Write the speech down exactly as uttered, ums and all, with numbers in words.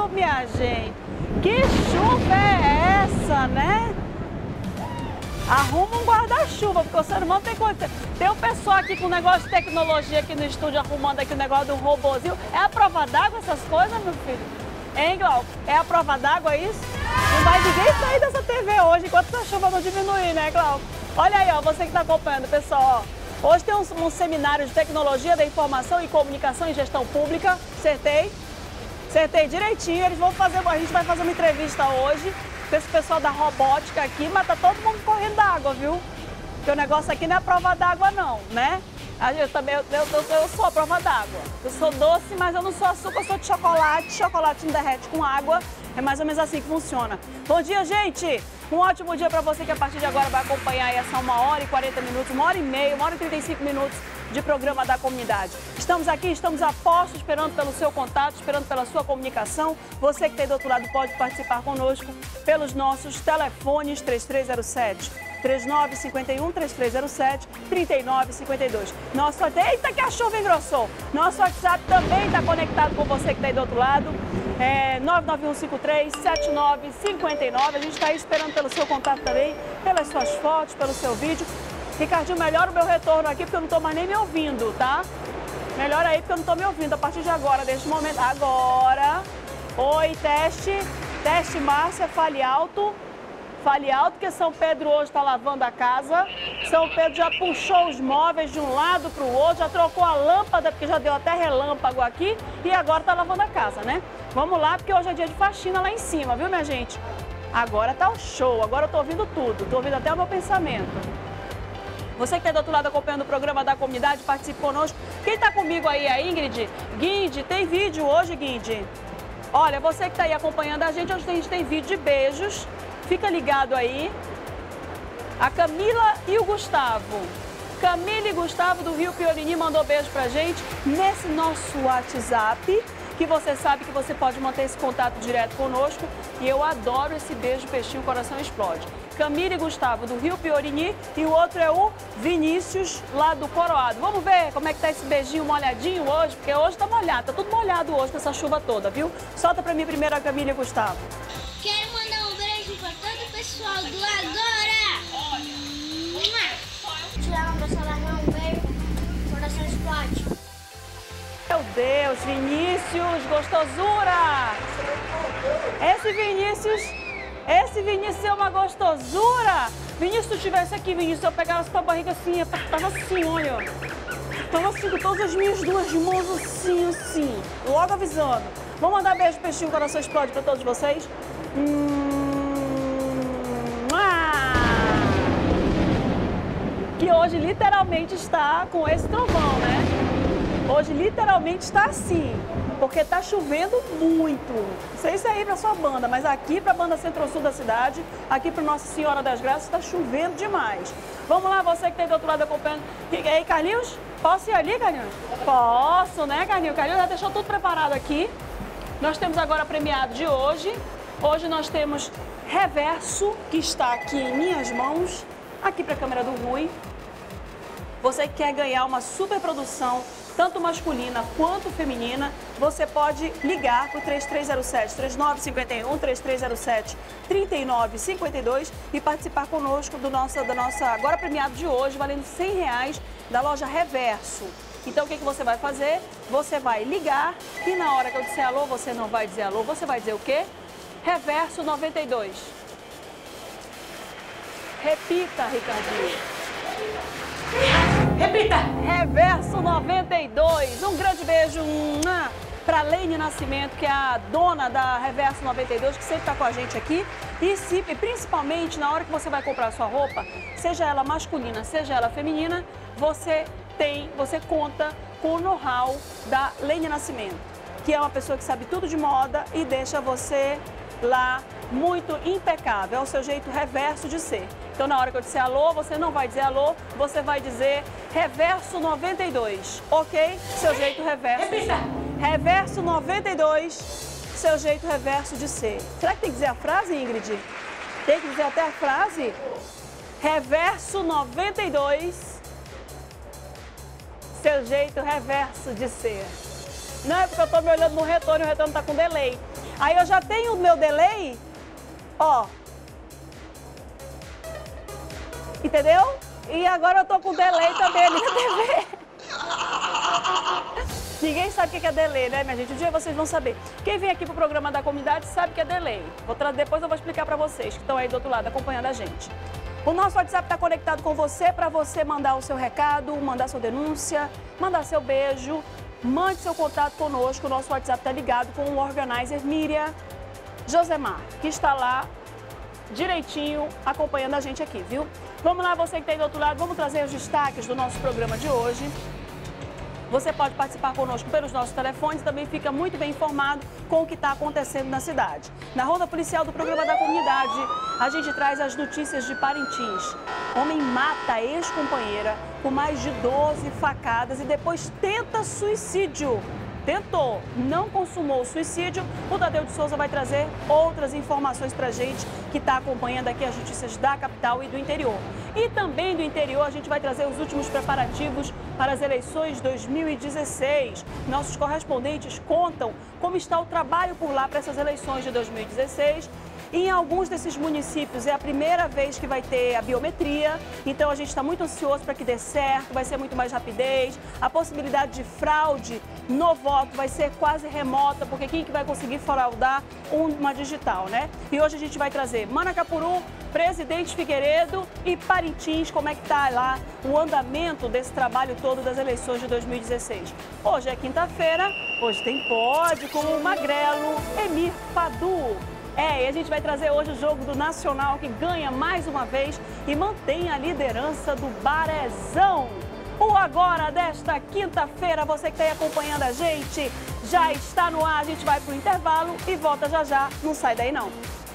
Ô, minha gente, que chuva é essa, né? Arruma um guarda-chuva, porque você não tem coisa. Tem um pessoal aqui com um negócio de tecnologia aqui no estúdio arrumando aqui o negócio do robozinho. É a prova d'água essas coisas, meu filho? Hein, Glauco? É a prova d'água isso? Não vai ninguém sair dessa T V hoje enquanto a chuva não diminuir, né, Glauco? Olha aí, ó, você que está acompanhando, pessoal, ó. Hoje tem um, um seminário de tecnologia da informação e comunicação e gestão pública. Acertei? Acertei direitinho. Eles vão fazer, a gente vai fazer uma entrevista hoje com esse pessoal da robótica aqui, mas tá todo mundo correndo d'água, viu? Porque o negócio aqui não é prova d'água não, né? Eu também, eu, eu, eu sou a prova d'água. Eu sou doce, mas eu não sou açúcar, eu sou de chocolate. Chocolate não derrete com água. É mais ou menos assim que funciona. Bom dia, gente! Um ótimo dia para você que a partir de agora vai acompanhar essa uma hora e quarenta minutos, uma hora e meia, uma hora e trinta e cinco minutos de programa da comunidade. Estamos aqui, estamos a posto, esperando pelo seu contato, esperando pela sua comunicação. Você que está aí do outro lado pode participar conosco pelos nossos telefones três três zero sete, três nove cinco um, três três zero sete, três nove cinco dois. Nosso... Eita, que a chuva engrossou! Nosso WhatsApp também está conectado com você que está aí do outro lado. É nove nove um cinco três, sete nove cinco nove. A gente está aí esperando pelo seu contato também, pelas suas fotos, pelo seu vídeo. Ricardinho, melhora o meu retorno aqui, porque eu não estou mais nem me ouvindo, tá? Melhora aí, porque eu não estou me ouvindo a partir de agora, deste momento. Agora. Oi, teste. Teste, Márcia, fale alto. Fale alto, porque São Pedro hoje está lavando a casa. São Pedro já puxou os móveis de um lado para o outro, já trocou a lâmpada, porque já deu até relâmpago aqui. E agora está lavando a casa, né? Vamos lá, porque hoje é dia de faxina lá em cima, viu, minha gente? Agora tá o show, agora eu tô ouvindo tudo, tô ouvindo até o meu pensamento. Você que está do outro lado acompanhando o programa da comunidade, participe conosco. Quem tá comigo aí, a Ingrid? Guinde, tem vídeo hoje, Guinde? Olha, você que está aí acompanhando a gente, hoje a gente tem vídeo de beijos. Fica ligado aí. A Camila e o Gustavo. Camila e Gustavo do Rio Piorini mandou beijo pra gente nesse nosso WhatsApp, que você sabe que você pode manter esse contato direto conosco. E eu adoro esse beijo, peixinho, coração explode. Camila e Gustavo do Rio Piorini e o outro é o Vinícius lá do Coroado. Vamos ver como é que tá esse beijinho molhadinho hoje, porque hoje tá molhado, tá tudo molhado hoje com essa chuva toda, viu? Solta pra mim primeiro a Camila e o Gustavo. Quero mandar um beijo pra todo o pessoal do Agora. Tirar um beijo, um beijo, coração explode. Meu Deus, Vinícius, gostosura! Esse Vinícius, esse Vinícius é uma gostosura! Vinícius, se tu estivesse aqui, Vinícius, eu pegava essa tua barriga assim, tava assim, olha. Tava assim, com todas as minhas duas mãos assim, assim, logo avisando. Vamos mandar beijo, peixinho, coração explode pra todos vocês. Hum, ah! Que hoje literalmente está com esse trovão, né? Hoje literalmente está assim, porque está chovendo muito. Não sei se é aí para sua banda, mas aqui para a banda Centro-Sul da cidade, aqui para Nossa Senhora das Graças, está chovendo demais. Vamos lá, você que tem do outro lado acompanhando. E aí, Carlinhos? Posso ir ali, Carlinhos? Posso, né, Carlinhos? Carlinhos já deixou tudo preparado aqui. Nós temos agora premiado de hoje. Hoje nós temos Reverso, que está aqui em minhas mãos, aqui para a câmera do Rui. Você que quer ganhar uma super produção, tanto masculina quanto feminina, você pode ligar para o três três zero sete, três nove cinco um, três três zero sete, três nove cinco dois e participar conosco do nosso, da nossa agora premiado de hoje, valendo cem reais da loja Reverso. Então, o que, que você vai fazer? Você vai ligar e na hora que eu disser alô, você não vai dizer alô, você vai dizer o quê? Reverso noventa e dois. Repita, Ricardinho. Repita! Reverso noventa e dois. Um grande beijo para a Leine Nascimento, que é a dona da Reverso noventa e dois, que sempre está com a gente aqui. E, se, e principalmente na hora que você vai comprar sua roupa, seja ela masculina, seja ela feminina, você tem, você conta com o know-how da Leine Nascimento, que é uma pessoa que sabe tudo de moda e deixa você lá muito impecável. É o seu jeito reverso de ser. Então, na hora que eu disser alô, você não vai dizer alô, você vai dizer Reverso noventa e dois, ok? Seu jeito reverso. Repita. Reverso noventa e dois, seu jeito reverso de ser. Será que tem que dizer a frase, Ingrid? Tem que dizer até a frase? Reverso noventa e dois, seu jeito reverso de ser. Não é porque eu estou me olhando no retorno e o retorno está com delay. Aí eu já tenho o meu delay, ó. Entendeu? E agora eu tô com delay também ali na T V. Ninguém sabe o que é delay, né, minha gente? Um dia vocês vão saber. Quem vem aqui pro programa da comunidade sabe que é delay. Vou tra... Depois eu vou explicar para vocês que estão aí do outro lado acompanhando a gente. O nosso WhatsApp está conectado com você para você mandar o seu recado, mandar sua denúncia, mandar seu beijo. Mande seu contato conosco. O nosso WhatsApp está ligado com o organizer Miriam Josemar, que está lá direitinho acompanhando a gente aqui, viu? Vamos lá, você que está aí do outro lado, vamos trazer os destaques do nosso programa de hoje. Você pode participar conosco pelos nossos telefones e também fica muito bem informado com o que está acontecendo na cidade. Na Ronda Policial do Programa da Comunidade, a gente traz as notícias de Parintins. Homem mata a ex-companheira com mais de doze facadas e depois tenta suicídio. Tentou, não consumou o suicídio. O Tadeu de Souza vai trazer outras informações para a gente que está acompanhando aqui as notícias da capital e do interior. E também do interior a gente vai trazer os últimos preparativos para as eleições dois mil e dezesseis. Nossos correspondentes contam como está o trabalho por lá para essas eleições de dois mil e dezesseis. Em alguns desses municípios é a primeira vez que vai ter a biometria, então a gente está muito ansioso para que dê certo, vai ser muito mais rapidez. A possibilidade de fraude no voto vai ser quase remota, porque quem que vai conseguir fraudar uma digital, né? E hoje a gente vai trazer Manacapuru, Presidente Figueiredo e Parintins, como é que está lá o andamento desse trabalho todo das eleições de dois mil e dezesseis. Hoje é quinta-feira, hoje tem pódio com o magrelo Emir Padu. É, e a gente vai trazer hoje o jogo do Nacional, que ganha mais uma vez e mantém a liderança do Barezão. O Agora desta quinta-feira, você que está aí acompanhando a gente, já está no ar. A gente vai para o intervalo e volta já já. Não sai daí não.